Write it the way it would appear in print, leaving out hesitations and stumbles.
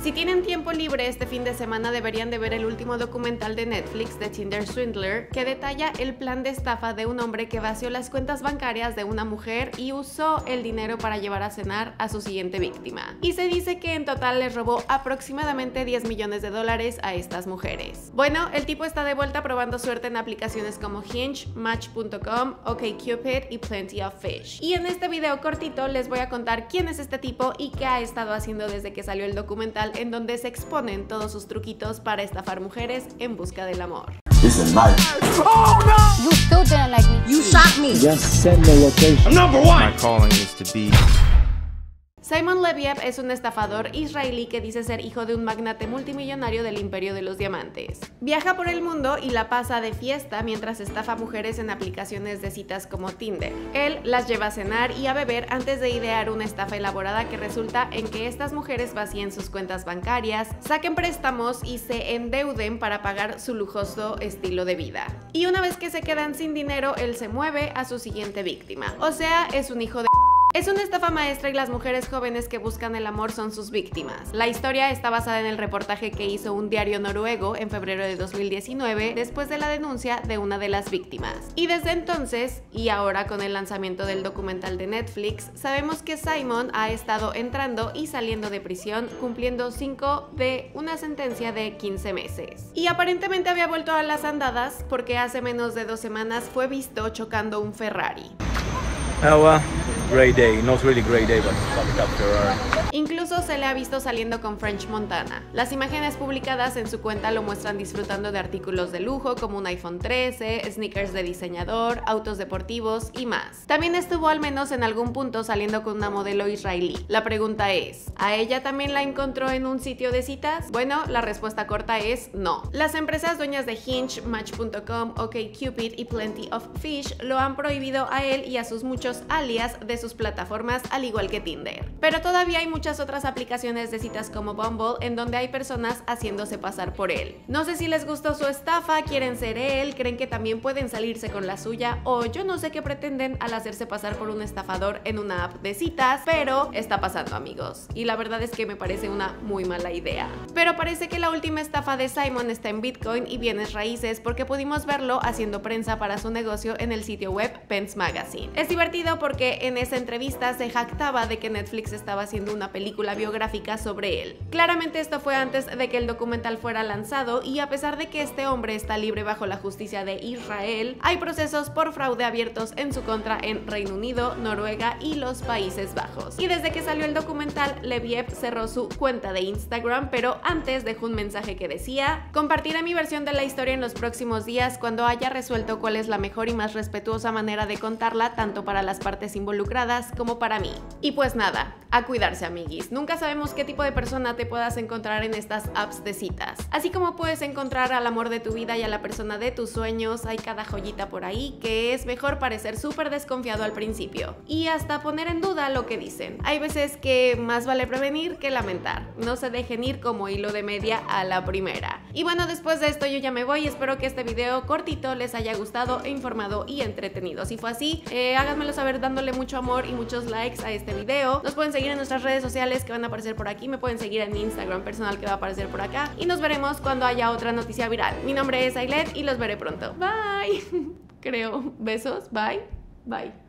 Si tienen tiempo libre este fin de semana deberían de ver el último documental de Netflix de Tinder Swindler, que detalla el plan de estafa de un hombre que vació las cuentas bancarias de una mujer y usó el dinero para llevar a cenar a su siguiente víctima. Y se dice que en total les robó aproximadamente $10 millones a estas mujeres. Bueno, el tipo está de vuelta probando suerte en aplicaciones como Hinge, Match.com, OkCupid y Plenty of Fish. Y en este video cortito les voy a contar quién es este tipo y qué ha estado haciendo desde que salió el documental, en donde se exponen todos sus truquitos para estafar mujeres en busca del amor. Oh, no! You still didn't like me. You shot me. Just send the location. I'm number one. My calling is to be. Simon Leviev es un estafador israelí que dice ser hijo de un magnate multimillonario del Imperio de los Diamantes. Viaja por el mundo y la pasa de fiesta mientras estafa mujeres en aplicaciones de citas como Tinder. Él las lleva a cenar y a beber antes de idear una estafa elaborada que resulta en que estas mujeres vacíen sus cuentas bancarias, saquen préstamos y se endeuden para pagar su lujoso estilo de vida. Y una vez que se quedan sin dinero, él se mueve a su siguiente víctima. O sea, es un hijo de... Es una estafa maestra y las mujeres jóvenes que buscan el amor son sus víctimas. La historia está basada en el reportaje que hizo un diario noruego en febrero de 2019 después de la denuncia de una de las víctimas. Y desde entonces, y ahora con el lanzamiento del documental de Netflix, sabemos que Simon ha estado entrando y saliendo de prisión, cumpliendo 5 de una sentencia de 15 meses. Y aparentemente había vuelto a las andadas porque hace menos de 2 semanas fue visto chocando un Ferrari. Great day. Not really great day, but Ferrari. Incluso se le ha visto saliendo con French Montana. Las imágenes publicadas en su cuenta lo muestran disfrutando de artículos de lujo como un iPhone 13, sneakers de diseñador, autos deportivos y más. También estuvo al menos en algún punto saliendo con una modelo israelí. La pregunta es, ¿a ella también la encontró en un sitio de citas? Bueno, la respuesta corta es no. Las empresas dueñas de Hinge, Match.com, OkCupid y Plenty of Fish lo han prohibido a él y a sus muchos alias de sus plataformas, al igual que Tinder. Pero todavía hay muchas otras aplicaciones de citas como Bumble en donde hay personas haciéndose pasar por él. No sé si les gustó su estafa, quieren ser él, creen que también pueden salirse con la suya o yo no sé qué pretenden al hacerse pasar por un estafador en una app de citas, pero está pasando, amigos. Y la verdad es que me parece una muy mala idea. Pero parece que la última estafa de Simon está en Bitcoin y bienes raíces porque pudimos verlo haciendo prensa para su negocio en el sitio web Pence Magazine. Es divertido porque en esa entrevista se jactaba de que Netflix estaba haciendo una película biográfica sobre él. Claramente esto fue antes de que el documental fuera lanzado y a pesar de que este hombre está libre bajo la justicia de Israel, hay procesos por fraude abiertos en su contra en Reino Unido, Noruega y los Países Bajos. Y desde que salió el documental, Leviev cerró su cuenta de Instagram, pero antes dejó un mensaje que decía: compartiré mi versión de la historia en los próximos días cuando haya resuelto cuál es la mejor y más respetuosa manera de contarla tanto para las partes involucradas como para mí. Y pues nada, a cuidarse, amiguis. Nunca sabemos qué tipo de persona te puedas encontrar en estas apps de citas. Así como puedes encontrar al amor de tu vida y a la persona de tus sueños, hay cada joyita por ahí que es mejor parecer súper desconfiado al principio y hasta poner en duda lo que dicen. Hay veces que más vale prevenir que lamentar. No se dejen ir como hilo de media a la primera. Y bueno, después de esto yo ya me voy. Espero que este video cortito les haya gustado, informado y entretenido. Si fue así, háganmelo saber dándole mucho amor y muchos likes a este video. Nos pueden seguir en nuestras redes sociales que van a aparecer por aquí. Me pueden seguir en mi Instagram personal que va a aparecer por acá. Y nos veremos cuando haya otra noticia viral. Mi nombre es Ailet y los veré pronto. Bye. Creo. Besos. Bye. Bye.